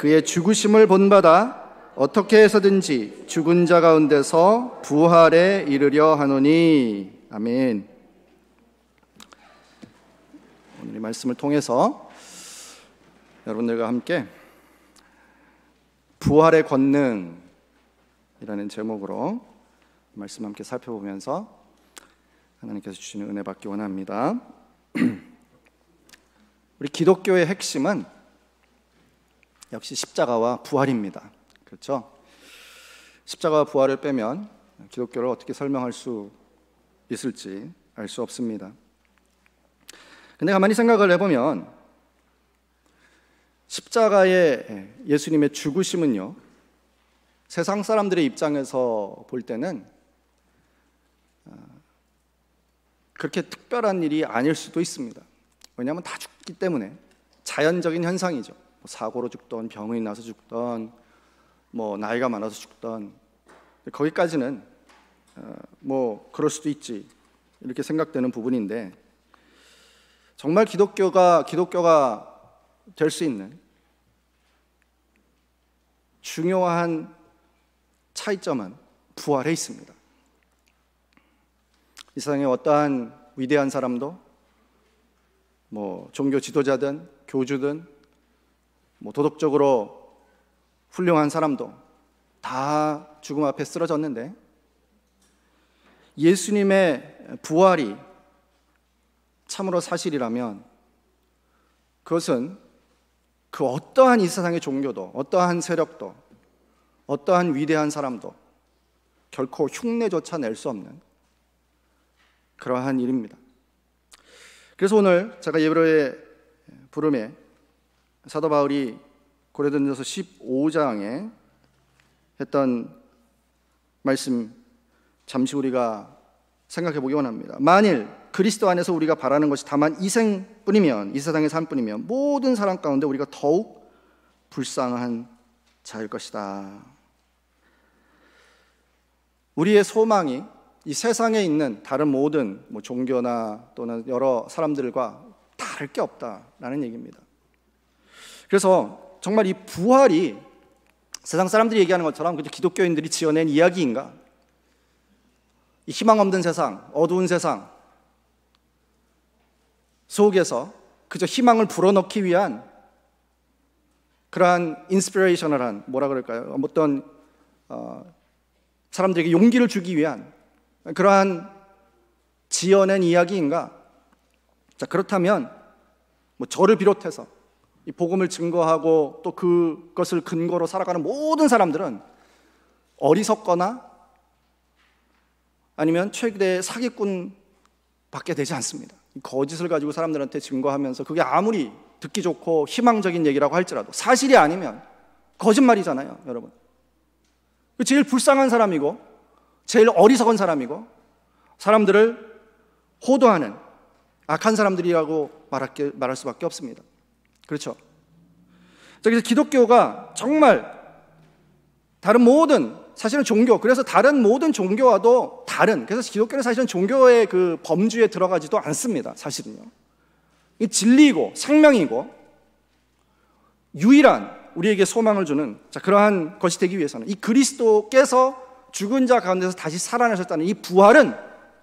그의 죽으심을 본받아 어떻게 해서든지 죽은 자 가운데서 부활에 이르려 하노니. 아멘. 오늘 이 말씀을 통해서 여러분들과 함께 부활의 권능이라는 제목으로 말씀 함께 살펴보면서 하나님께서 주시는 은혜 받기 원합니다. 우리 기독교의 핵심은 역시 십자가와 부활입니다. 그렇죠? 십자가와 부활을 빼면 기독교를 어떻게 설명할 수 있을지 알 수 없습니다. 근데 가만히 생각을 해보면 십자가의 예수님의 죽으심은요, 세상 사람들의 입장에서 볼 때는 그렇게 특별한 일이 아닐 수도 있습니다. 왜냐하면 다 죽기 때문에 자연적인 현상이죠. 사고로 죽던, 병이 나서 죽던, 나이가 많아서 죽던, 거기까지는 그럴 수도 있지 이렇게 생각되는 부분인데, 정말 기독교가 될 수 있는 중요한 차이점은 부활에 있습니다. 이 세상에 어떠한 위대한 사람도, 종교 지도자든 교주든 도덕적으로 훌륭한 사람도 다 죽음 앞에 쓰러졌는데, 예수님의 부활이 참으로 사실이라면 그것은 그 어떠한 이 세상의 종교도, 어떠한 세력도, 어떠한 위대한 사람도 결코 흉내조차 낼 수 없는 그러한 일입니다. 그래서 오늘 제가 예배로의 부름에 사도 바울이 고린도전서 15장에 했던 말씀 잠시 우리가 생각해 보기 원합니다. 만일 그리스도 안에서 우리가 바라는 것이 다만 이 생뿐이면, 이 세상의 삶뿐이면 모든 사람 가운데 우리가 더욱 불쌍한 자일 것이다. 우리의 소망이 이 세상에 있는 다른 모든 종교나 또는 여러 사람들과 다를 게 없다라는 얘기입니다. 그래서 정말 이 부활이 세상 사람들이 얘기하는 것처럼 그저 기독교인들이 지어낸 이야기인가? 이 희망 없는 세상, 어두운 세상 속에서 그저 희망을 불어넣기 위한 그러한 인스피레이셔널한, 어떤 사람들에게 용기를 주기 위한 그러한 지어낸 이야기인가? 자, 그렇다면 저를 비롯해서 이 복음을 증거하고 또 그것을 근거로 살아가는 모든 사람들은 어리석거나 아니면 최대의 사기꾼밖에 되지 않습니다. 거짓을 가지고 사람들한테 증거하면서 그게 아무리 듣기 좋고 희망적인 얘기라고 할지라도 사실이 아니면 거짓말이잖아요, 여러분. 제일 불쌍한 사람이고 제일 어리석은 사람이고 사람들을 호도하는 악한 사람들이라고 말할 수밖에 없습니다. 그렇죠? 그래서 기독교가 정말 다른 모든, 사실은 종교, 그래서 다른 모든 종교와도 다른, 그래서 기독교는 사실은 종교의 그 범주에 들어가지도 않습니다. 사실은요, 이 진리이고 생명이고 유일한 우리에게 소망을 주는 그러한 것이 되기 위해서는 이 그리스도께서 죽은 자 가운데서 다시 살아나셨다는 이 부활은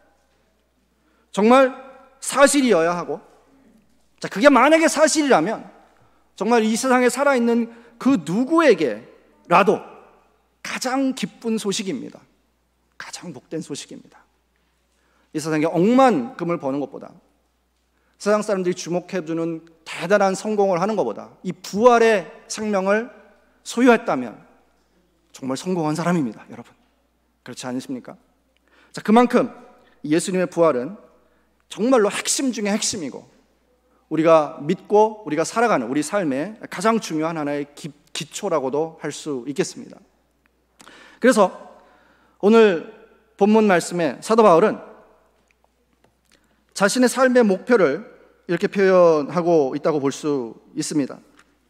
정말 사실이어야 하고, 그게 만약에 사실이라면 정말 이 세상에 살아있는 그 누구에게라도 가장 기쁜 소식입니다. 가장 복된 소식입니다. 이 세상에 억만 금을 버는 것보다, 세상 사람들이 주목해주는 대단한 성공을 하는 것보다 이 부활의 생명을 소유했다면 정말 성공한 사람입니다, 여러분. 그렇지 않으십니까? 자, 그만큼 예수님의 부활은 정말로 핵심 중에 핵심이고 우리가 믿고 우리가 살아가는 우리 삶의 가장 중요한 하나의 기초라고도 할 수 있겠습니다. 그래서 오늘 본문 말씀에 사도 바울은 자신의 삶의 목표를 이렇게 표현하고 있다고 볼 수 있습니다.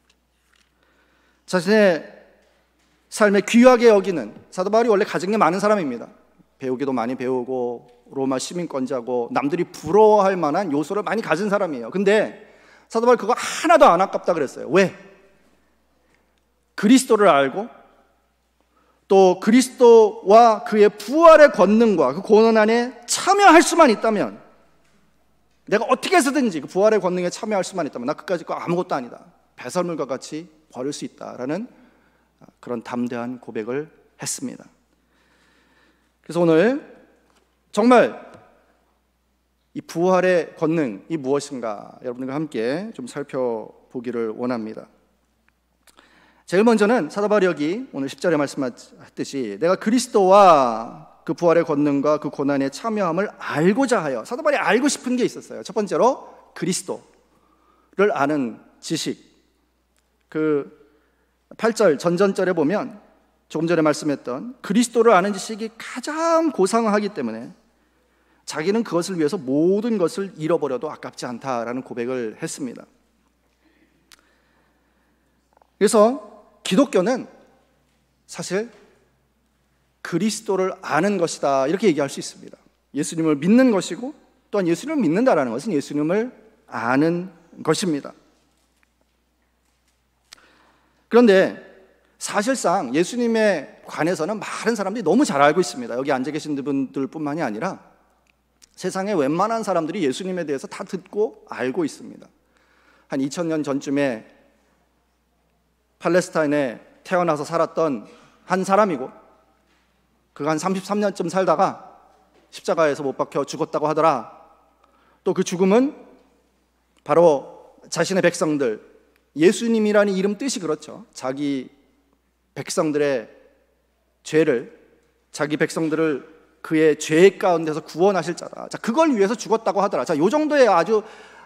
자신의 삶에 귀하게 여기는, 사도 바울이 원래 가진 게 많은 사람입니다. 배우기도 많이 배우고 로마 시민권자고 남들이 부러워할 만한 요소를 많이 가진 사람이에요. 근데 사도 바울이 그거 하나도 안 아깝다 그랬어요. 왜? 그리스도를 알고 또 그리스도와 그의 부활의 권능과 그 고난에 참여할 수만 있다면, 내가 어떻게 해서든지 그 부활의 권능에 참여할 수만 있다면 나 그까짓 거 아무것도 아니다, 배설물과 같이 버릴 수 있다라는 그런 담대한 고백을 했습니다. 그래서 오늘 정말 이 부활의 권능이 무엇인가 여러분들과 함께 좀 살펴보기를 원합니다. 제일 먼저는 사도 바울이 오늘 10절에 말씀하셨듯이 내가 그리스도와 그 부활의 권능과 그 고난에 참여함을 알고자 하여, 사도 바울이 알고 싶은 게 있었어요. 첫 번째로 그리스도를 아는 지식. 그 8절 전전절에 보면 조금 전에 말씀했던 그리스도를 아는 지식이 가장 고상하기 때문에 자기는 그것을 위해서 모든 것을 잃어버려도 아깝지 않다라는 고백을 했습니다. 그래서 기독교는 사실 그리스도를 아는 것이다, 이렇게 얘기할 수 있습니다. 예수님을 믿는 것이고, 또한 예수님을 믿는다라는 것은 예수님을 아는 것입니다. 그런데 사실상 예수님에 관해서는 많은 사람들이 너무 잘 알고 있습니다. 여기 앉아 계신 분들뿐만이 아니라 세상의 웬만한 사람들이 예수님에 대해서 다 듣고 알고 있습니다. 한 2000년 전쯤에 팔레스타인에 태어나서 살았던 한 사람이고, 그가 한 33년쯤 살다가 십자가에서 못 박혀 죽었다고 하더라. 또 그 죽음은 바로 자신의 백성들, 예수님이라는 이름 뜻이 그렇죠. 자기 백성들의 죄를, 자기 백성들을 그의 죄 가운데서 구원하실 자다. 자, 그걸 위해서 죽었다고 하더라. 자, 요 정도의 아주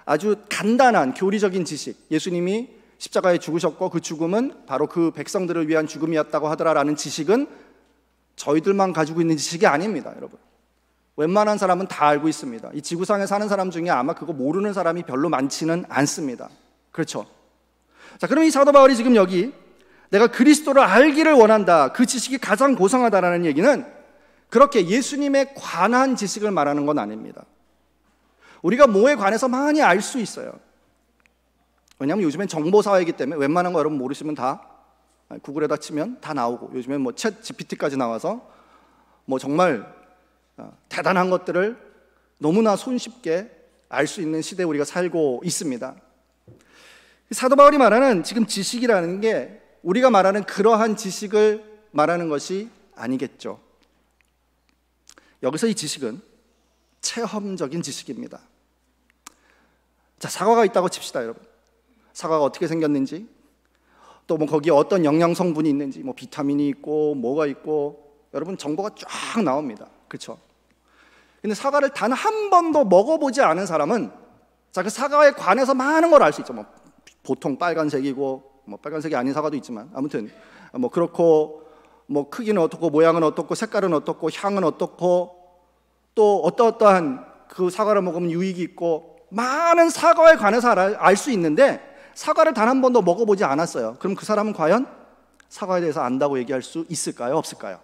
간단한 교리적인 지식, 예수님이 십자가에 죽으셨고 그 죽음은 바로 그 백성들을 위한 죽음이었다고 하더라라는 지식은 저희들만 가지고 있는 지식이 아닙니다, 여러분. 웬만한 사람은 다 알고 있습니다. 이 지구상에 사는 사람 중에 아마 그거 모르는 사람이 별로 많지는 않습니다. 그렇죠? 자, 그럼 이 사도 바울이 지금 여기 내가 그리스도를 알기를 원한다, 그 지식이 가장 고상하다라는 얘기는 그렇게 예수님에 관한 지식을 말하는 건 아닙니다. 우리가 뭐에 관해서 많이 알 수 있어요. 왜냐하면 요즘엔 정보사회이기 때문에 웬만한 거 여러분 모르시면 다 구글에다 치면 다 나오고, 요즘엔 뭐 챗 GPT까지 나와서 뭐 정말 대단한 것들을 너무나 손쉽게 알 수 있는 시대에 우리가 살고 있습니다. 사도 바울이 말하는 지금 지식이라는 게 우리가 말하는 그러한 지식을 말하는 것이 아니겠죠. 여기서 이 지식은 체험적인 지식입니다. 자, 사과가 있다고 칩시다, 여러분. 사과가 어떻게 생겼는지, 또 뭐 거기에 어떤 영양 성분이 있는지, 뭐 비타민이 있고 뭐가 있고, 여러분 정보가 쫙 나옵니다. 그렇죠? 근데 사과를 단 한 번도 먹어보지 않은 사람은 자, 그 사과에 관해서 많은 걸 알 수 있죠. 뭐 보통 빨간색이고, 뭐 빨간색이 아닌 사과도 있지만, 아무튼 뭐 그렇고, 뭐 크기는 어떻고, 모양은 어떻고, 색깔은 어떻고, 향은 어떻고, 또 어떠한 그 사과를 먹으면 유익이 있고, 많은 사과에 관해서 알 수 있는데 사과를 단 한 번도 먹어보지 않았어요. 그럼 그 사람은 과연 사과에 대해서 안다고 얘기할 수 있을까요? 없을까요?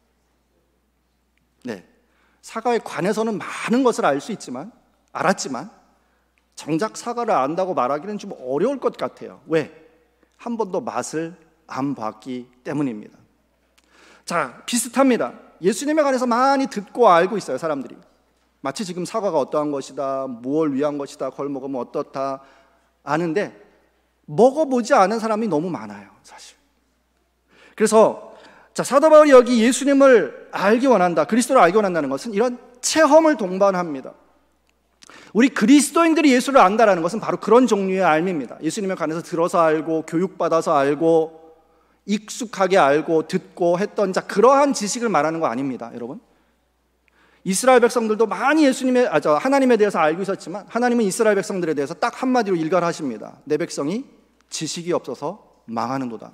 네, 사과에 관해서는 많은 것을 알았지만 정작 사과를 안다고 말하기는 좀 어려울 것 같아요. 왜? 한 번도 맛을 안 봤기 때문입니다. 자, 비슷합니다. 예수님에 관해서 많이 듣고 알고 있어요, 사람들이. 마치 지금 사과가 어떠한 것이다, 무엇을 위한 것이다, 그걸 먹으면 어떻다 아는데 먹어보지 않은 사람이 너무 많아요, 사실. 그래서 자, 사도 바울이 여기 예수님을 알기 원한다, 그리스도를 알기 원한다는 것은 이런 체험을 동반합니다. 우리 그리스도인들이 예수를 안다라는 것은 바로 그런 종류의 알미입니다. 예수님에 관해서 들어서 알고, 교육받아서 알고, 익숙하게 알고, 듣고 했던, 자, 그러한 지식을 말하는 거 아닙니다, 여러분. 이스라엘 백성들도 많이 하나님에 대해서 알고 있었지만 하나님은 이스라엘 백성들에 대해서 딱 한마디로 일갈하십니다. 내 백성이 지식이 없어서 망하는도다.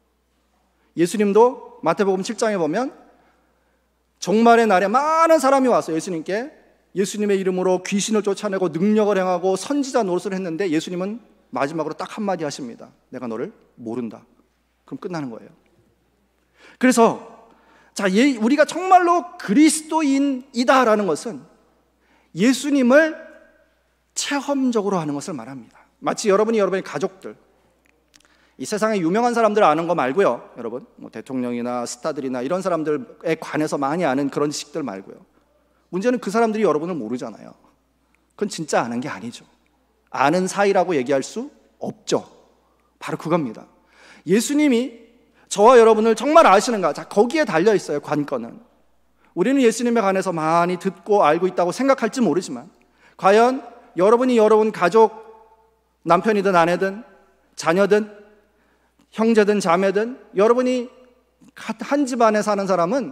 예수님도 마태복음 7장에 보면 종말의 날에 많은 사람이 와서 예수님께 예수님의 이름으로 귀신을 쫓아내고 능력을 행하고 선지자 노릇을 했는데 예수님은 마지막으로 딱 한마디 하십니다. 내가 너를 모른다. 그럼 끝나는 거예요. 그래서 자, 우리가 정말로 그리스도인이다라는 것은 예수님을 체험적으로 하는 것을 말합니다. 마치 여러분의 가족들, 이 세상에 유명한 사람들 아는 거 말고요, 여러분, 뭐 대통령이나 스타들이나 이런 사람들에 관해서 많이 아는 그런 지식들 말고요. 문제는 그 사람들이 여러분을 모르잖아요. 그건 진짜 아는 게 아니죠. 아는 사이라고 얘기할 수 없죠. 바로 그겁니다. 예수님이 저와 여러분을 정말 아시는가? 자, 거기에 달려 있어요, 관건은. 우리는 예수님에 관해서 많이 듣고 알고 있다고 생각할지 모르지만, 과연 여러분이 여러분 가족, 남편이든 아내든 자녀든 형제든 자매든 여러분이 한 집안에 사는 사람은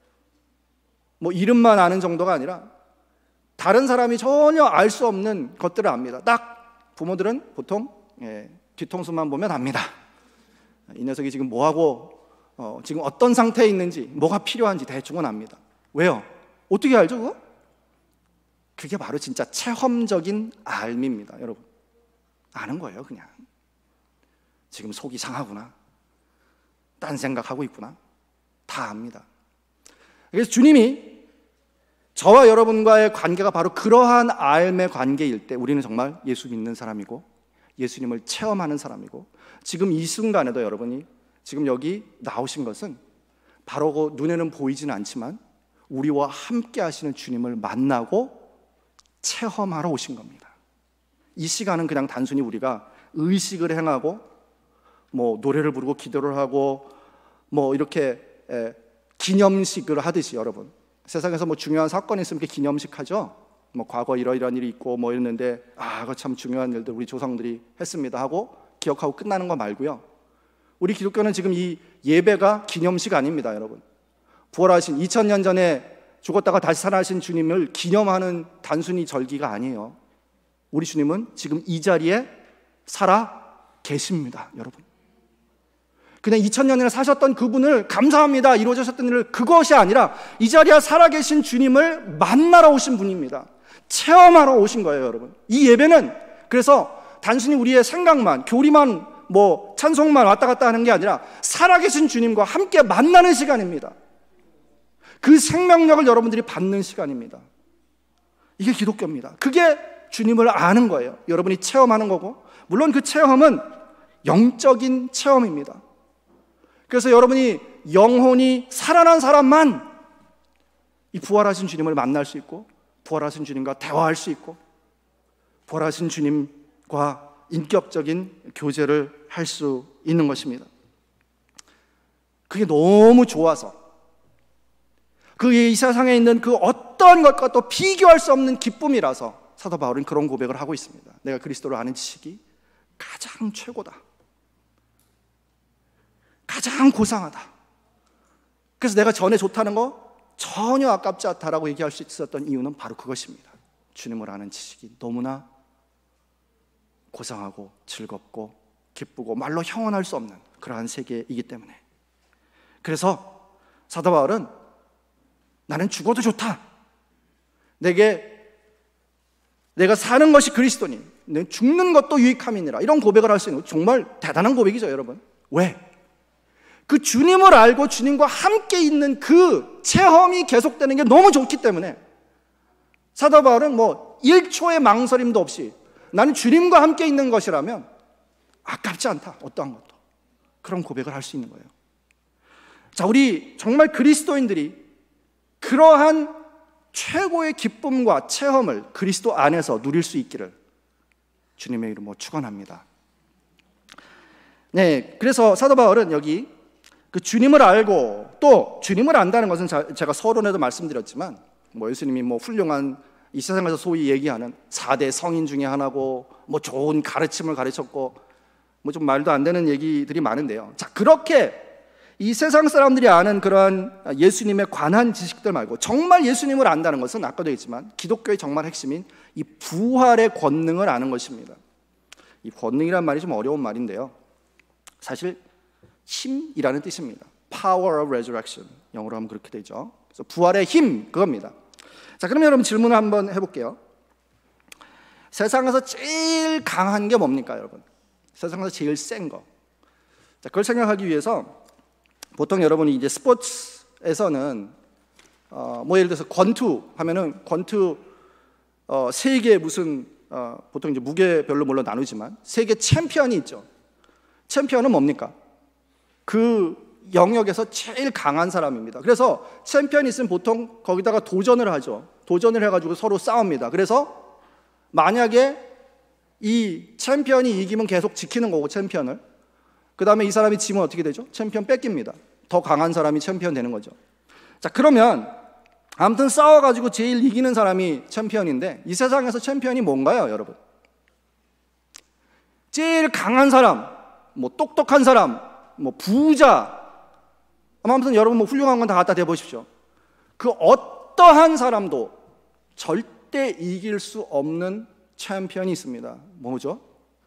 뭐 이름만 아는 정도가 아니라 다른 사람이 전혀 알 수 없는 것들을 압니다. 딱 부모들은 보통 뒤통수만 보면 압니다. 이 녀석이 지금 뭐하고 지금 어떤 상태에 있는지, 뭐가 필요한지 대충은 압니다. 왜요? 어떻게 알죠, 그거? 그게 바로 진짜 체험적인 알미입니다, 여러분. 아는 거예요, 그냥. 지금 속이 상하구나, 딴 생각하고 있구나, 다 압니다. 그래서 주님이 저와 여러분과의 관계가 바로 그러한 알의 관계일 때 우리는 정말 예수 믿는 사람이고 예수님을 체험하는 사람이고, 지금 이 순간에도 여러분이 지금 여기 나오신 것은 바로 눈에는 보이지는 않지만 우리와 함께 하시는 주님을 만나고 체험하러 오신 겁니다. 이 시간은 그냥 단순히 우리가 의식을 행하고 뭐 노래를 부르고 기도를 하고 뭐 이렇게 기념식을 하듯이, 여러분, 세상에서 뭐 중요한 사건이 있으면 이렇게 기념식 하죠. 뭐 과거 이러이러한 일이 있고 뭐 이랬는데 그거 참 중요한 일들 우리 조상들이 했습니다 하고 기억하고 끝나는 거 말고요. 우리 기독교는 지금 이 예배가 기념식 아닙니다, 여러분. 부활하신 2000년 전에 죽었다가 다시 살아나신 주님을 기념하는 단순히 절기가 아니에요. 우리 주님은 지금 이 자리에 살아 계십니다, 여러분. 그냥 2000년이나 사셨던 그분을 감사합니다, 이루어지셨던 일을, 그것이 아니라 이 자리에 살아계신 주님을 만나러 오신 분입니다. 체험하러 오신 거예요, 여러분. 이 예배는 그래서 단순히 우리의 생각만, 교리만, 뭐 찬송만 왔다 갔다 하는 게 아니라 살아계신 주님과 함께 만나는 시간입니다. 그 생명력을 여러분들이 받는 시간입니다. 이게 기독교입니다. 그게 주님을 아는 거예요. 여러분이 체험하는 거고, 물론 그 체험은 영적인 체험입니다. 그래서 여러분이 영혼이 살아난 사람만 이 부활하신 주님을 만날 수 있고, 부활하신 주님과 대화할 수 있고, 부활하신 주님과 인격적인 교제를 할 수 있는 것입니다. 그게 너무 좋아서, 이 세상에 있는 그 어떤 것과 또 비교할 수 없는 기쁨이라서 사도 바울은 그런 고백을 하고 있습니다. 내가 그리스도를 아는 지식이 가장 최고다, 가장 고상하다. 그래서 내가 전에 좋다는 거 전혀 아깝지 않다라고 얘기할 수 있었던 이유는 바로 그것입니다. 주님을 아는 지식이 너무나 고상하고 즐겁고 기쁘고 말로 형언할 수 없는 그러한 세계이기 때문에. 그래서 사도 바울은 나는 죽어도 좋다, 내가 사는 것이 그리스도니 내가 죽는 것도 유익함이니라, 이런 고백을 할 수 있는 정말 대단한 고백이죠, 여러분. 왜? 그 주님을 알고 주님과 함께 있는 그 체험이 계속되는 게 너무 좋기 때문에 사도 바울은 뭐 1초의 망설임도 없이 나는 주님과 함께 있는 것이라면 아깝지 않다, 어떠한 것도. 그런 고백을 할 수 있는 거예요. 자, 우리 정말 그리스도인들이 그러한 최고의 기쁨과 체험을 그리스도 안에서 누릴 수 있기를 주님의 이름으로 축원합니다. 네, 그래서 사도 바울은 여기 그 주님을 알고 또 주님을 안다는 것은 제가 서론에도 말씀드렸지만 뭐 예수님이 뭐 훌륭한 이 세상에서 소위 얘기하는 4대 성인 중에 하나고 뭐 좋은 가르침을 가르쳤고 뭐 좀 말도 안 되는 얘기들이 많은데요. 자, 그렇게 이 세상 사람들이 아는 그러한 예수님에 관한 지식들 말고 정말 예수님을 안다는 것은 아까도 했지만 기독교의 정말 핵심인 이 부활의 권능을 아는 것입니다. 이 권능이란 말이 좀 어려운 말인데요, 사실 힘이라는 뜻입니다. Power of resurrection, 영어로 하면 그렇게 되죠. 그래서 부활의 힘, 그겁니다. 자, 그러면 여러분 질문을 한번 해볼게요. 세상에서 제일 강한 게 뭡니까, 여러분? 세상에서 제일 센 거. 자, 그걸 생각하기 위해서 보통 여러분이 이제 스포츠에서는 뭐 예를 들어서 권투 하면은 권투 세계 무슨 보통 이제 무게별로 물론 나누지만 세계 챔피언이 있죠. 챔피언은 뭡니까? 그 영역에서 제일 강한 사람입니다. 그래서 챔피언이 있으면 보통 거기다가 도전을 하죠. 도전을 해가지고 서로 싸웁니다. 그래서 만약에 이 챔피언이 이기면 계속 지키는 거고, 챔피언을. 그 다음에 이 사람이 지면 어떻게 되죠? 챔피언 뺏깁니다. 더 강한 사람이 챔피언 되는 거죠. 자, 그러면 아무튼 싸워가지고 제일 이기는 사람이 챔피언인데, 이 세상에서 챔피언이 뭔가요, 여러분? 제일 강한 사람, 뭐 똑똑한 사람, 뭐 부자, 아무튼 여러분 뭐 훌륭한 건 다 갖다 대보십시오. 그 어떠한 사람도 절대 이길 수 없는 챔피언이 있습니다. 뭐죠?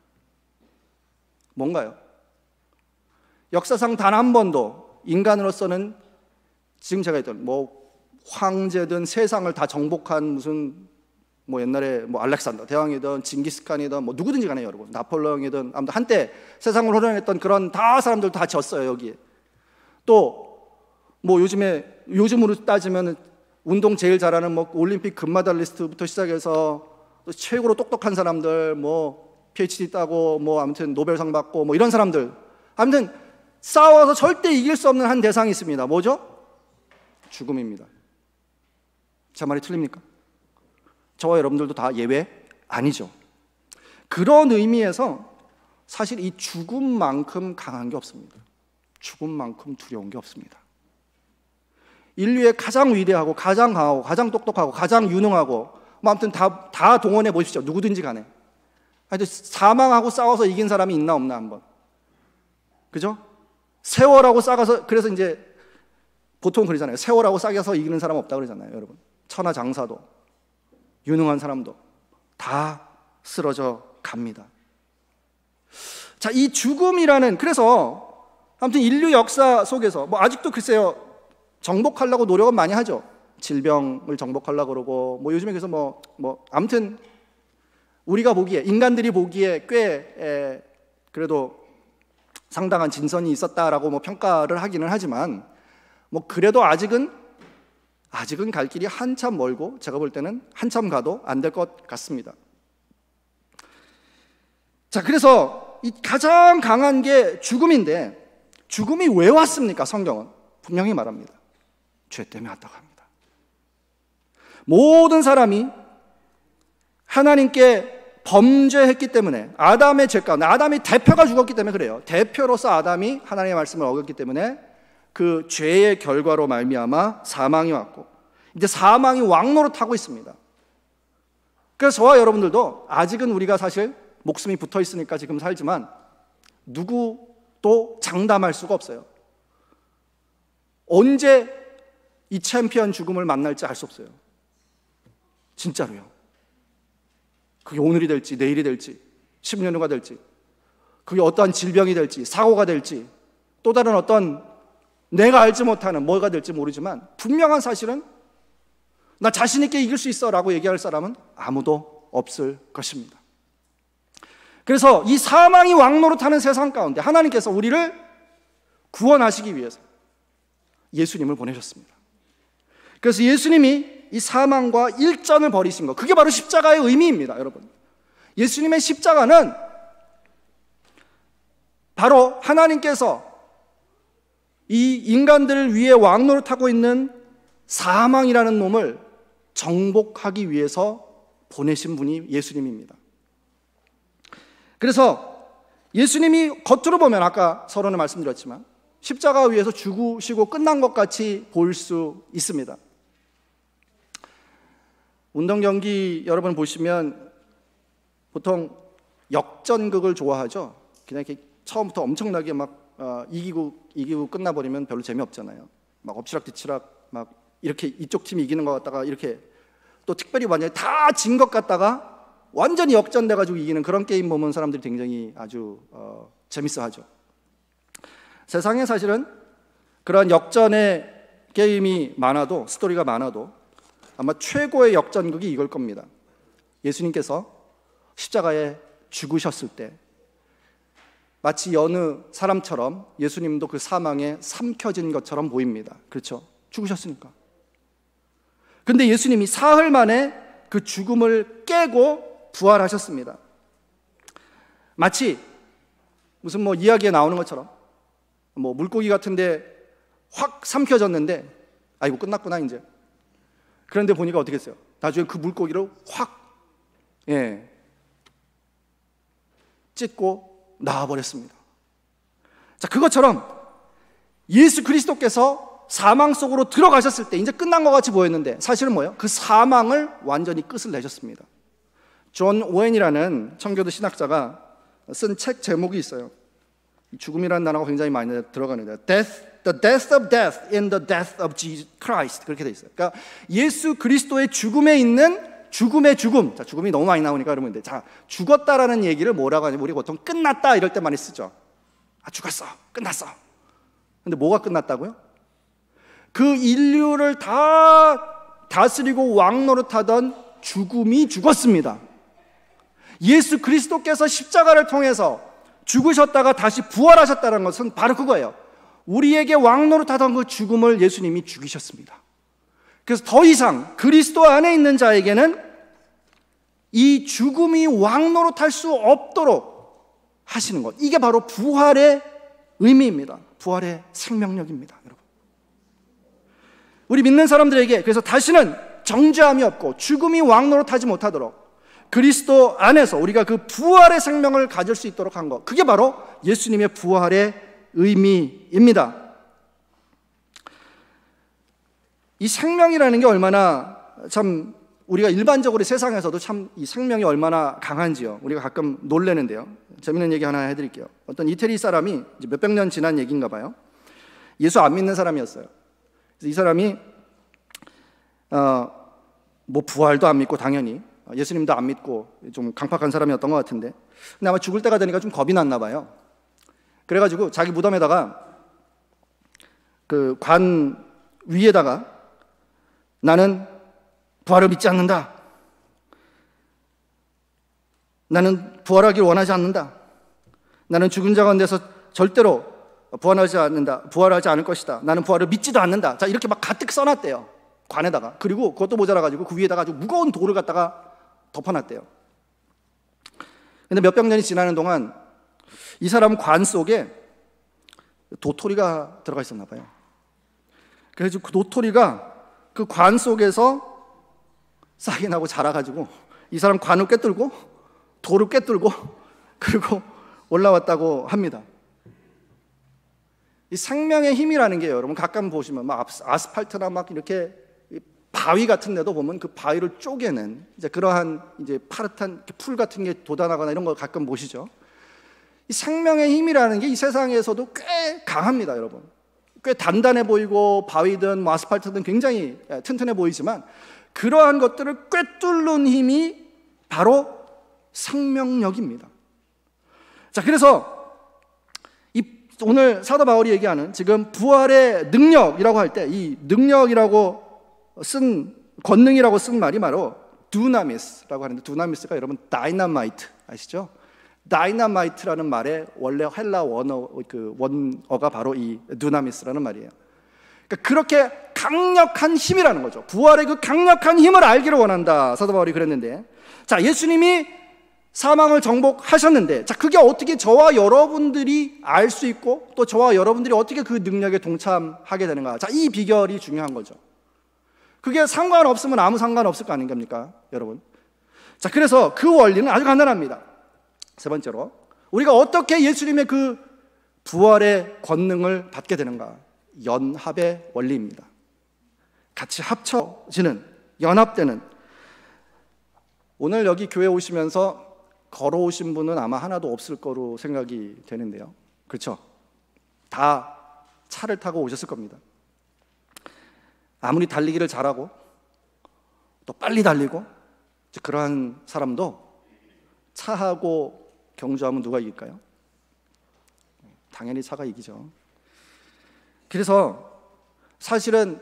뭔가요? 역사상 단 한 번도 인간으로서는 지금 제가 했던 뭐 황제든 세상을 다 정복한 무슨 뭐 옛날에 뭐 알렉산더 대왕이든 징기스칸이든 뭐 누구든지 간에 여러분, 나폴레옹이든 아무튼 한때 세상을 호령했던 그런 다 사람들 다 졌어요, 여기에. 또 뭐 요즘으로 따지면 운동 제일 잘하는 뭐 올림픽 금메달리스트부터 시작해서 또 최고로 똑똑한 사람들, 뭐 PhD 따고 뭐 아무튼 노벨상 받고 뭐 이런 사람들, 아무튼 싸워서 절대 이길 수 없는 한 대상이 있습니다. 뭐죠? 죽음입니다. 제 말이 틀립니까? 저와 여러분들도 다 예외 아니죠. 그런 의미에서 사실 이 죽음만큼 강한 게 없습니다. 죽음만큼 두려운 게 없습니다. 인류의 가장 위대하고 가장 강하고 가장 똑똑하고 가장 유능하고 뭐 아무튼 다 동원해 보십시오. 누구든지 간에. 하여튼 사망하고 싸워서 이긴 사람이 있나 없나 한번. 그죠? 세월하고 싸가서, 그래서 이제 보통 그러잖아요. 세월하고 싸겨서 이기는 사람 없다 그러잖아요, 여러분. 천하장사도 유능한 사람도 다 쓰러져 갑니다. 자, 이 죽음이라는, 그래서 아무튼 인류 역사 속에서 뭐 아직도 글쎄요, 정복하려고 노력은 많이 하죠. 질병을 정복하려고 그러고 뭐 요즘에 그래서 뭐 아무튼 우리가 보기에, 인간들이 보기에 꽤 그래도 상당한 진전이 있었다라고 뭐 평가를 하기는 하지만 뭐 그래도 아직은 갈 길이 한참 멀고, 제가 볼 때는 한참 가도 안 될 것 같습니다. 자, 그래서 이 가장 강한 게 죽음인데, 죽음이 왜 왔습니까? 성경은 분명히 말합니다. 죄 때문에 왔다고 합니다. 모든 사람이 하나님께 범죄했기 때문에, 아담의 죄 가운데, 아담이 대표가 죽었기 때문에 그래요. 대표로서 아담이 하나님의 말씀을 어겼기 때문에 그 죄의 결과로 말미암아 사망이 왔고, 이제 사망이 왕노릇하고 있습니다. 그래서 저와 여러분들도 아직은 우리가 사실 목숨이 붙어 있으니까 지금 살지만 누구도 장담할 수가 없어요. 언제 이 챔피언 죽음을 만날지 알 수 없어요. 진짜로요. 그게 오늘이 될지 내일이 될지 10년 후가 될지, 그게 어떠한 질병이 될지 사고가 될지 또 다른 어떤 내가 알지 못하는 뭐가 될지 모르지만, 분명한 사실은 나 자신 있게 이길 수 있어 라고 얘기할 사람은 아무도 없을 것입니다. 그래서 이 사망이 왕노릇하는 세상 가운데 하나님께서 우리를 구원하시기 위해서 예수님을 보내셨습니다. 그래서 예수님이 이 사망과 일전을 벌이신 것, 그게 바로 십자가의 의미입니다, 여러분. 예수님의 십자가는 바로 하나님께서 이 인간들을 위해 왕노릇하고 있는 사망이라는 놈을 정복하기 위해서 보내신 분이 예수님입니다. 그래서 예수님이 겉으로 보면 아까 서론에 말씀드렸지만 십자가 위에서 죽으시고 끝난 것 같이 보일 수 있습니다. 운동 경기 여러분 보시면 보통 역전극을 좋아하죠. 그냥 이렇게 처음부터 엄청나게 막 이기고 끝나버리면 별로 재미없잖아요. 막 엎치락뒤치락 막 이렇게 이쪽 팀이 이기는 것 같다가 이렇게, 또 특별히 만약에 다 진 것 같다가 완전히 역전돼가지고 이기는 그런 게임 보면 사람들이 굉장히 아주 재밌어하죠. 세상에 사실은 그런 역전의 게임이 많아도, 스토리가 많아도 아마 최고의 역전극이 이걸 겁니다. 예수님께서 십자가에 죽으셨을 때 마치 여느 사람처럼 예수님도 그 사망에 삼켜진 것처럼 보입니다. 그렇죠? 죽으셨으니까. 근데 예수님이 사흘 만에 그 죽음을 깨고 부활하셨습니다. 마치 무슨 뭐 이야기에 나오는 것처럼 뭐 물고기 같은데 확 삼켜졌는데 아이고 끝났구나 이제. 그런데 보니까 어떻게 했어요? 나중에 그 물고기를 확 찢고 나와버렸습니다. 자, 그것처럼 예수 그리스도께서 사망 속으로 들어가셨을 때 이제 끝난 것 같이 보였는데 사실은 뭐예요? 그 사망을 완전히 끝을 내셨습니다. 존 오웬이라는 청교도 신학자가 쓴 책 제목이 있어요. 죽음이라는 단어가 굉장히 많이 들어가는데 The death of death in the death of Jesus Christ 그렇게 돼 있어요. 그러니까 예수 그리스도의 죽음에 있는 죽음의 죽음. 자, 죽음이 너무 많이 나오니까 그러면 돼. 자, 죽었다라는 얘기를 뭐라고 하냐면 우리 보통 끝났다 이럴 때 많이 쓰죠. 아, 죽었어. 끝났어. 근데 뭐가 끝났다고요? 그 인류를 다 다스리고 왕노릇하던 죽음이 죽었습니다. 예수 그리스도께서 십자가를 통해서 죽으셨다가 다시 부활하셨다는 것은 바로 그거예요. 우리에게 왕노릇하던 그 죽음을 예수님이 죽이셨습니다. 그래서 더 이상 그리스도 안에 있는 자에게는 이 죽음이 왕노릇할 수 없도록 하시는 것. 이게 바로 부활의 의미입니다. 부활의 생명력입니다, 여러분. 우리 믿는 사람들에게 그래서 다시는 정죄함이 없고 죽음이 왕노릇하지 못하도록 그리스도 안에서 우리가 그 부활의 생명을 가질 수 있도록 한 것. 그게 바로 예수님의 부활의 의미입니다. 이 생명이라는 게 얼마나 참 우리가 일반적으로 세상에서도 참 이 생명이 얼마나 강한지요. 우리가 가끔 놀래는데요. 재밌는 얘기 하나 해드릴게요. 어떤 이태리 사람이 이제 몇백 년 지난 얘기인가 봐요. 예수 안 믿는 사람이었어요. 그래서 이 사람이 뭐 부활도 안 믿고 당연히 예수님도 안 믿고 좀 강팍한 사람이었던 것 같은데, 근데 아마 죽을 때가 되니까 좀 겁이 났나 봐요. 그래가지고 자기 무덤에다가 그 관 위에다가 나는 부활을 믿지 않는다. 나는 부활하기를 원하지 않는다. 나는 죽은 자 가운데서 절대로 부활하지 않을 것이다. 나는 부활을 믿지도 않는다. 자, 이렇게 막 가득 써놨대요. 관에다가. 그리고 그것도 모자라가지고 그 위에다가 아주 무거운 돌을 갖다가 덮어놨대요. 근데 몇백 년이 지나는 동안 이 사람 관 속에 도토리가 들어가 있었나 봐요. 그래서 그 도토리가 그 관 속에서 싹이 나고 자라가지고 이 사람 관을 꿰뚫고 돌을 꿰뚫고 그리고 올라왔다고 합니다. 이 생명의 힘이라는 게 여러분 가끔 보시면 막 아스팔트나 막 이렇게 바위 같은 데도 보면 그 바위를 쪼개는 이제 그러한 이제 파릇한 풀 같은 게 돋아나거나 이런 걸 가끔 보시죠. 이 생명의 힘이라는 게 이 세상에서도 꽤 강합니다, 여러분. 꽤 단단해 보이고 바위든 뭐 아스팔트든 굉장히 튼튼해 보이지만 그러한 것들을 꿰뚫는 힘이 바로 생명력입니다. 자, 그래서 오늘 사도 바울이 얘기하는 지금 부활의 능력이라고 할 때 이 능력이라고 쓴 권능이라고 쓴 말이 바로 두나미스라고 하는데, 두나미스가 여러분 다이너마이트 아시죠? 다이너마이트라는 말의 원래 헬라 원어가 바로 이 두나미스라는 말이에요. 그러니까 그렇게 강력한 힘이라는 거죠. 부활의 그 강력한 힘을 알기를 원한다. 사도 바울이 그랬는데, 자, 예수님이 사망을 정복하셨는데, 자, 그게 어떻게 저와 여러분들이 알 수 있고 또 저와 여러분들이 어떻게 그 능력에 동참하게 되는가? 자, 이 비결이 중요한 거죠. 그게 상관없으면 아무 상관없을 거 아닙니까, 여러분? 자, 그래서 그 원리는 아주 간단합니다. 세 번째로, 우리가 어떻게 예수님의 그 부활의 권능을 받게 되는가? 연합의 원리입니다. 같이 합쳐지는, 연합되는. 오늘 여기 교회 오시면서 걸어오신 분은 아마 하나도 없을 거로 생각이 되는데요. 그렇죠? 다 차를 타고 오셨을 겁니다. 아무리 달리기를 잘하고 또 빨리 달리고 그러한 사람도 차하고 경주하면 누가 이길까요? 당연히 차가 이기죠. 그래서 사실은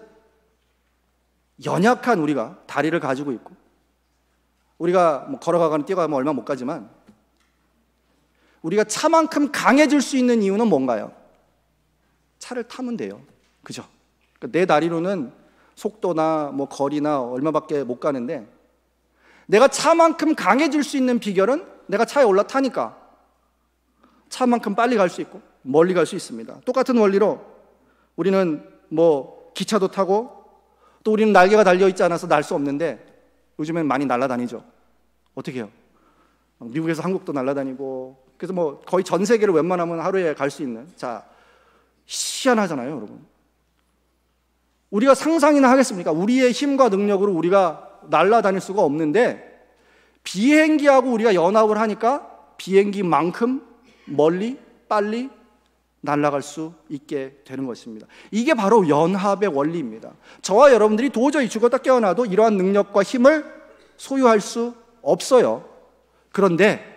연약한 우리가 다리를 가지고 있고 우리가 뭐 걸어가거나 뛰어가면 얼마 못 가지만 우리가 차만큼 강해질 수 있는 이유는 뭔가요? 차를 타면 돼요. 그죠? 그러니까 내 다리로는 속도나 뭐 거리나 얼마밖에 못 가는데 내가 차만큼 강해질 수 있는 비결은 내가 차에 올라타니까 차만큼 빨리 갈 수 있고 멀리 갈 수 있습니다. 똑같은 원리로 우리는 기차도 타고 또 우리는 날개가 달려있지 않아서 날 수 없는데 요즘엔 많이 날아다니죠. 어떻게 해요? 미국에서 한국도 날아다니고 그래서 거의 전 세계를 웬만하면 하루에 갈 수 있는, 자, 희한하잖아요, 여러분. 우리가 상상이나 하겠습니까? 우리의 힘과 능력으로 우리가 날아다닐 수가 없는데 비행기하고 우리가 연합을 하니까 비행기만큼 멀리 빨리 날아갈 수 있게 되는 것입니다. 이게 바로 연합의 원리입니다. 저와 여러분들이 도저히 죽었다 깨어나도 이러한 능력과 힘을 소유할 수 없어요. 그런데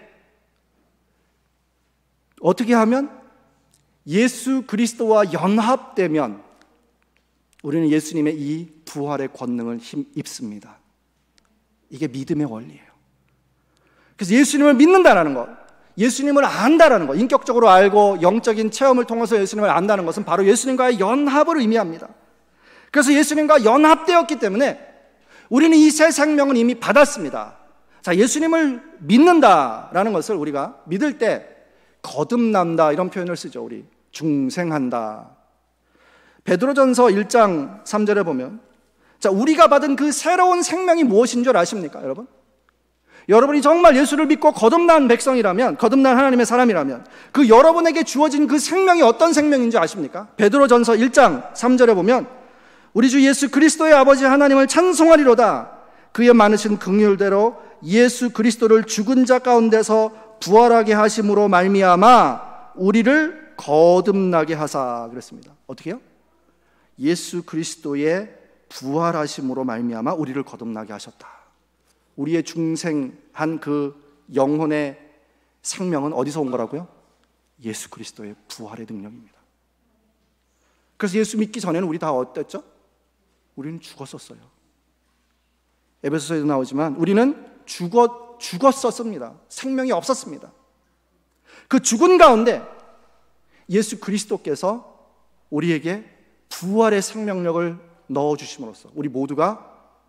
어떻게 하면 예수 그리스도와 연합되면 우리는 예수님의 이 부활의 권능을 입습니다. 이게 믿음의 원리예요. 그래서 예수님을 믿는다라는 것, 예수님을 안다라는 것, 인격적으로 알고 영적인 체험을 통해서 예수님을 안다는 것은 바로 예수님과의 연합을 의미합니다. 그래서 예수님과 연합되었기 때문에 우리는 이 새 생명은 이미 받았습니다. 자, 예수님을 믿는다라는 것을 우리가 믿을 때 거듭난다 이런 표현을 쓰죠. 우리 중생한다. 베드로전서 1장 3절에 보면, 자, 우리가 받은 그 새로운 생명이 무엇인 줄 아십니까, 여러분? 여러분이 정말 예수를 믿고 거듭난 백성이라면, 거듭난 하나님의 사람이라면 그 여러분에게 주어진 그 생명이 어떤 생명인지 아십니까? 베드로전서 1장 3절에 보면 우리 주 예수 그리스도의 아버지 하나님을 찬송하리로다. 그의 많으신 긍휼대로 예수 그리스도를 죽은 자 가운데서 부활하게 하심으로 말미암아 우리를 거듭나게 하사. 그랬습니다. 어떻게 해요? 예수 그리스도의 부활하심으로 말미암아 우리를 거듭나게 하셨다. 우리의 중생한 그 영혼의 생명은 어디서 온 거라고요? 예수 그리스도의 부활의 능력입니다. 그래서 예수 믿기 전에는 우리 다 어땠죠? 우리는 죽었었어요. 에베소서에도 나오지만 우리는 죽었었습니다. 생명이 없었습니다. 그 죽은 가운데 예수 그리스도께서 우리에게 부활의 생명력을 넣어주심으로써 우리 모두가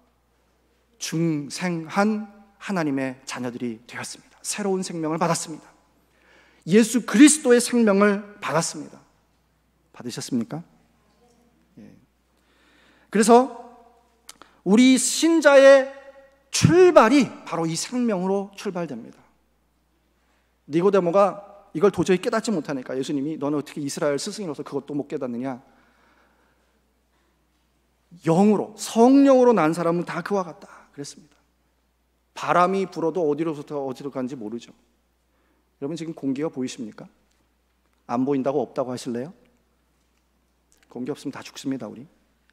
중생한 하나님의 자녀들이 되었습니다. 새로운 생명을 받았습니다. 예수 그리스도의 생명을 받았습니다. 받으셨습니까? 예. 그래서 우리 신자의 출발이 바로 이 생명으로 출발됩니다. 니고데모가 이걸 도저히 깨닫지 못하니까 예수님이 너는 어떻게 이스라엘 스승으로서 그것도 못 깨닫느냐? 영으로, 성령으로 난 사람은 다 그와 같다 그랬습니다. 바람이 불어도 어디로부터 어디로 가는지 모르죠. 여러분 지금 공기가 보이십니까? 안 보인다고 없다고 하실래요? 공기 없으면 다 죽습니다, 우리.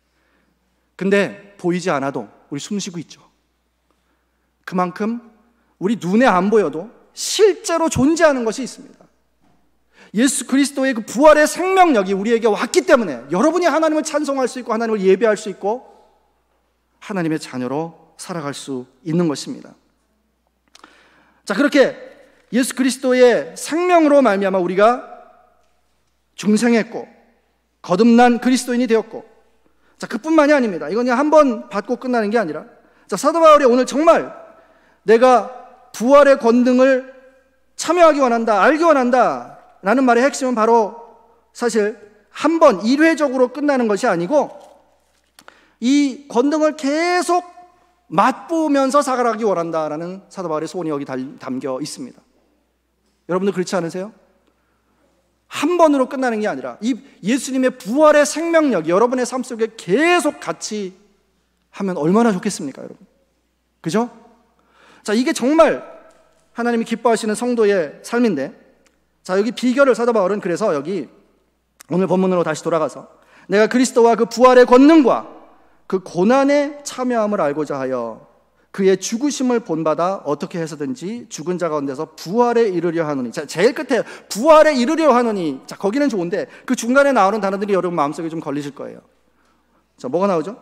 근데 보이지 않아도 우리 숨쉬고 있죠. 그만큼 우리 눈에 안 보여도 실제로 존재하는 것이 있습니다. 예수 그리스도의 그 부활의 생명력이 우리에게 왔기 때문에 여러분이 하나님을 찬송할 수 있고 하나님을 예배할 수 있고 하나님의 자녀로 살아갈 수 있는 것입니다. 자, 그렇게 예수 그리스도의 생명으로 말미암아 우리가 중생했고 거듭난 그리스도인이 되었고, 자, 그뿐만이 아닙니다. 이건 그냥 한 번 받고 끝나는 게 아니라, 자, 사도 바울이 오늘 정말 내가 부활의 권능을 참여하기 원한다, 알기 원한다 라는 말의 핵심은 바로 사실 한 번 일회적으로 끝나는 것이 아니고 이 권능을 계속 맛보면서 살아가기 원한다라는 사도 바울의 소원이 여기 담겨 있습니다. 여러분들 그렇지 않으세요? 한 번으로 끝나는 게 아니라 이 예수님의 부활의 생명력이 여러분의 삶 속에 계속 같이 하면 얼마나 좋겠습니까, 여러분? 그죠? 자, 이게 정말 하나님이 기뻐하시는 성도의 삶인데, 자, 여기 비결을 사도 바울은 그래서 여기 오늘 본문으로 다시 돌아가서 내가 그리스도와 그 부활의 권능과 그 고난에 참여함을 알고자 하여 그의 죽으심을 본받아 어떻게 해서든지 죽은 자 가운데서 부활에 이르려 하노니. 자, 제일 끝에 부활에 이르려 하노니. 자, 거기는 좋은데 그 중간에 나오는 단어들이 여러분 마음속에 좀 걸리실 거예요. 자, 뭐가 나오죠?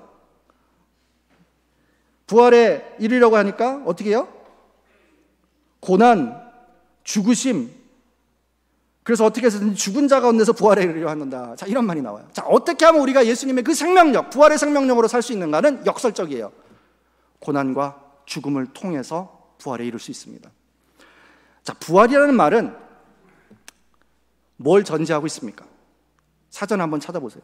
부활에 이르려고 하니까 어떻게 해요? 고난, 죽으심. 그래서 어떻게 해서든지 죽은 자 가운데서 부활에 이르려 한다. 자, 이런 말이 나와요. 자, 어떻게 하면 우리가 예수님의 그 생명력, 부활의 생명력으로 살 수 있는가는 역설적이에요. 고난과 죽음을 통해서 부활에 이룰 수 있습니다. 자, 부활이라는 말은 뭘 전제하고 있습니까? 사전 한번 찾아보세요.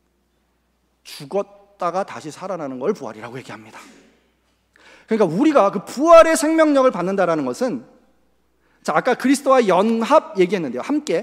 죽었다가 다시 살아나는 걸 부활이라고 얘기합니다. 그러니까 우리가 그 부활의 생명력을 받는다라는 것은, 자, 아까 그리스도와 연합 얘기했는데요.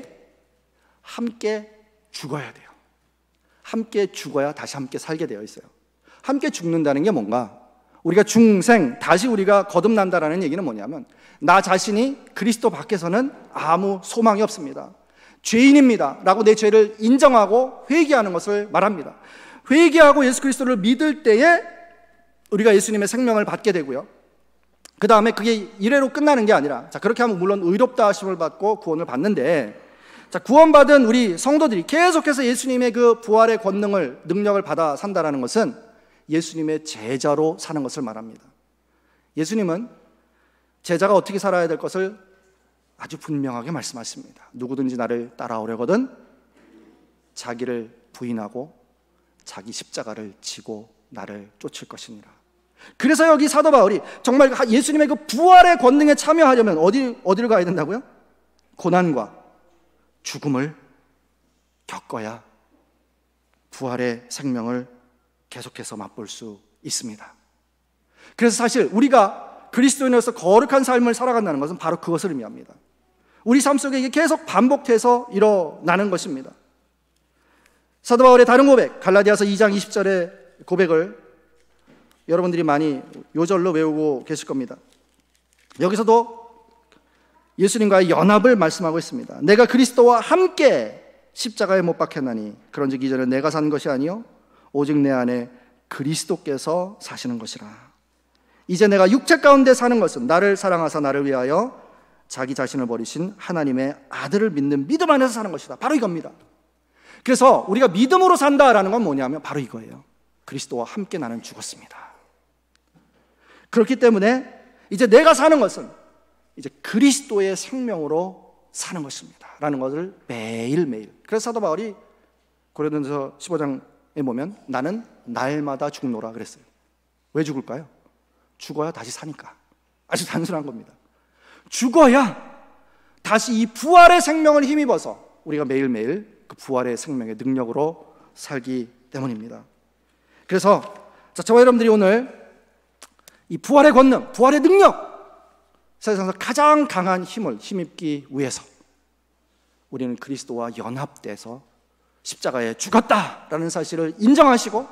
함께 죽어야 돼요. 함께 죽어야 다시 함께 살게 되어 있어요. 함께 죽는다는 게 뭔가, 우리가 중생, 다시 우리가 거듭난다라는 얘기는 뭐냐면, 나 자신이 그리스도 밖에서는 아무 소망이 없습니다. 죄인입니다 라고 내 죄를 인정하고 회개하는 것을 말합니다. 회개하고 예수 그리스도를 믿을 때에 우리가 예수님의 생명을 받게 되고요, 그 다음에 그게 이래로 끝나는 게 아니라, 자, 그렇게 하면 물론 의롭다 하심을 받고 구원을 받는데, 자, 구원받은 우리 성도들이 계속해서 예수님의 그 부활의 권능을, 능력을 받아 산다라는 것은 예수님의 제자로 사는 것을 말합니다. 예수님은 제자가 어떻게 살아야 될 것을 아주 분명하게 말씀하십니다. 누구든지 나를 따라오려거든 자기를 부인하고 자기 십자가를 지고 나를 쫓을 것이니라. 그래서 여기 사도 바울이 정말 예수님의 그 부활의 권능에 참여하려면 어디를 가야 된다고요? 고난과 죽음을 겪어야 부활의 생명을 계속해서 맛볼 수 있습니다. 그래서 사실 우리가 그리스도인으로서 거룩한 삶을 살아간다는 것은 바로 그것을 의미합니다. 우리 삶 속에 이게 계속 반복돼서 일어나는 것입니다. 사도 바울의 다른 고백, 갈라디아서 2장 20절의 고백을 여러분들이 많이 요절로 외우고 계실 겁니다. 여기서도 예수님과의 연합을 말씀하고 있습니다. 내가 그리스도와 함께 십자가에 못 박혔나니 그런즉 이제는 내가 산 것이 아니요 오직 내 안에 그리스도께서 사시는 것이라. 이제 내가 육체 가운데 사는 것은 나를 사랑하사 나를 위하여 자기 자신을 버리신 하나님의 아들을 믿는 믿음 안에서 사는 것이다. 바로 이겁니다. 그래서 우리가 믿음으로 산다라는 건 뭐냐면 바로 이거예요. 그리스도와 함께 나는 죽었습니다. 그렇기 때문에 이제 내가 사는 것은 이제 그리스도의 생명으로 사는 것입니다 라는 것을 매일매일, 그래서 사도 바울이 고린도전서 15장에 보면 나는 날마다 죽노라 그랬어요. 왜 죽을까요? 죽어야 다시 사니까. 아주 단순한 겁니다. 죽어야 다시 이 부활의 생명을 힘입어서 우리가 매일매일 그 부활의 생명의 능력으로 살기 때문입니다. 그래서 저와 여러분들이 오늘 이 부활의 권능, 부활의 능력, 세상에서 가장 강한 힘을 힘입기 위해서 우리는 그리스도와 연합돼서 십자가에 죽었다라는 사실을 인정하시고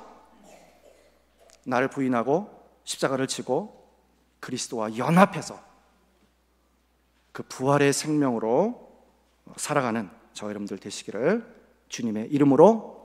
나를 부인하고 십자가를 지고 그리스도와 연합해서 그 부활의 생명으로 살아가는 저와 여러분들 되시기를 주님의 이름으로